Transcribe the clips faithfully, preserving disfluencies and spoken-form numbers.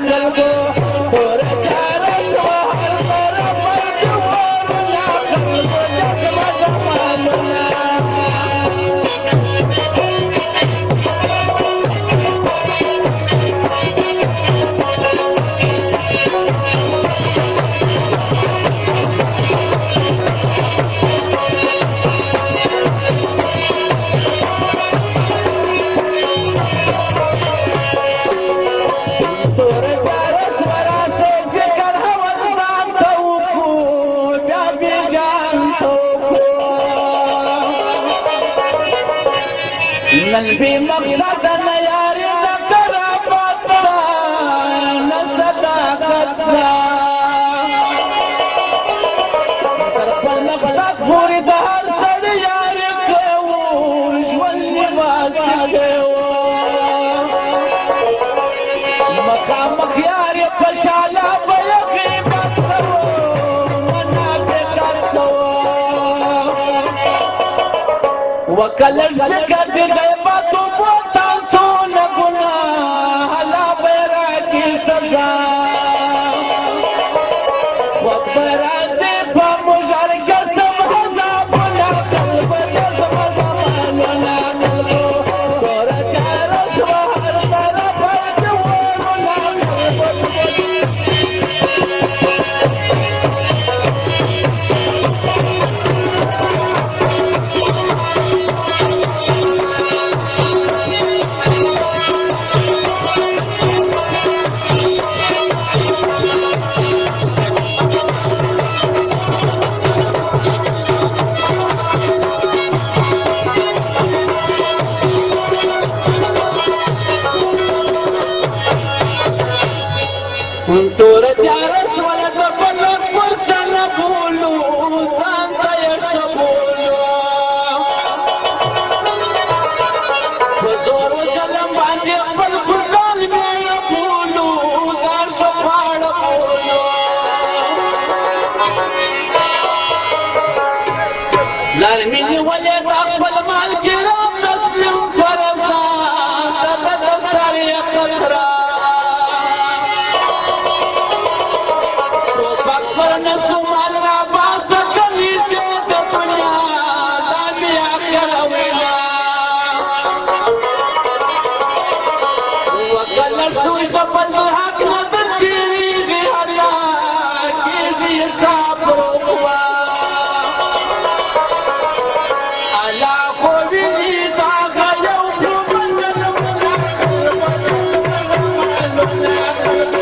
خلقو تور تیار شوا هر طرف ورنا خلقو جگمگ مالونا نن بی مقصد نیاری نکرامت ستا نصداقت ستا تر خپل مقصد پوری د هر سړي یاري کوو ژوند نباسي کوو مخامخ یاري خوشحاله به یې غیبت کوو منافقت کوو وکله ځکه د غیبتو بوتان څونه ګناه الله به یې راکړي سزا وخت به راځي په موږ هر قسم عذابونه خلق به د زما زمانونه خلقو توره تیاره شوه هر طرفه جوړونه خلق تور تیاره شوله د بلوت پر سره بولو ځان ته یې ښه بولو په زور و ظلم باندې خپل ګزار مېړه بولو دا ښه خواړه بولو لار مې نیولې دا خپل مال ګرام تسلیم کړه ځان ته د سر یې خطره نسومان را باسا کلی سے دنیا دامی آخر وینا وکلر سوی خبل حق ندر کیریجی اللہ کیجی حساب روکوا اللہ خوبی جیتا غیو خوبن جنمنا خلبنا خلبنا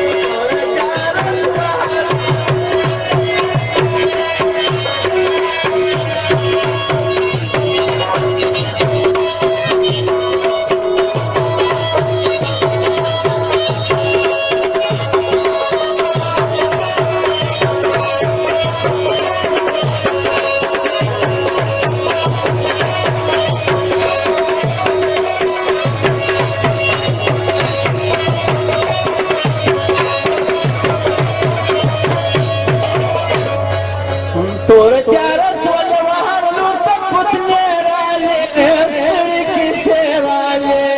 تور تیاره شوله وهر لور ته پوتنې رالې ستړي کیسې رالې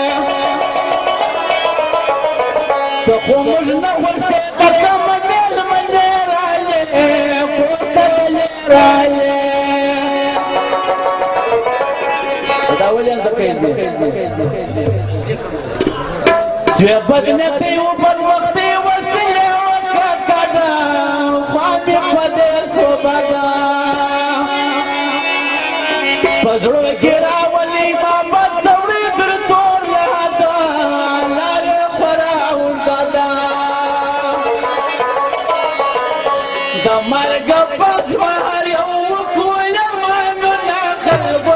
ته خو موږ نه غوښتې ته کومه مېلمنې رالې کور ته بلې رالې دا ولې ځکه یې چې بدنیتۍ و بدوختۍ وسیلې وکړه کډه خوا مې په دې صوبه پزړو کې راولي محبت څوړي در تور لهدا لارې خورا وزدا د مرګ پس مهر یو وکول منونه خلق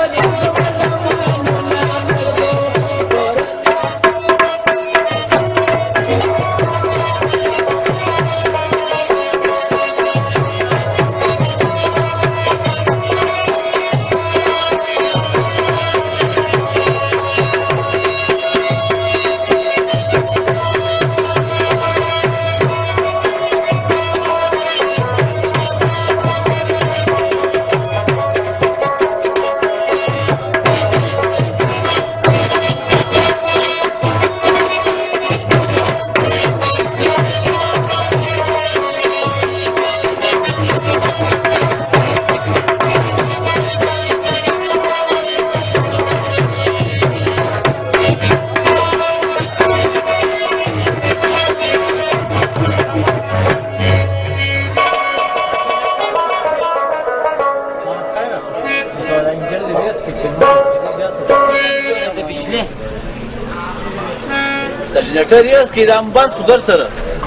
جنریټر یې اس کې د امبانس خو در سره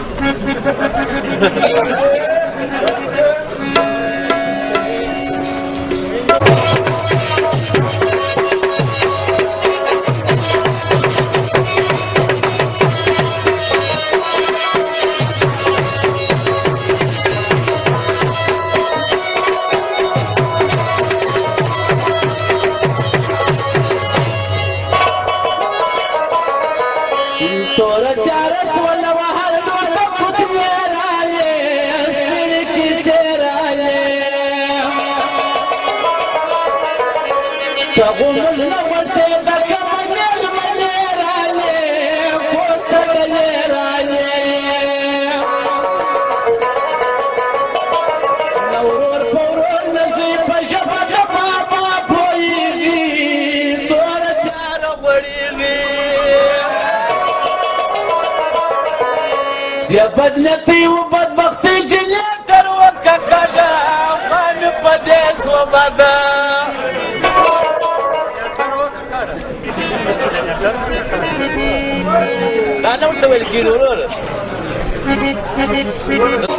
یا بدنتی و بدبختی جنتر و ککدا من پدیس و بدا دا نه ورته ویل کېږي ورور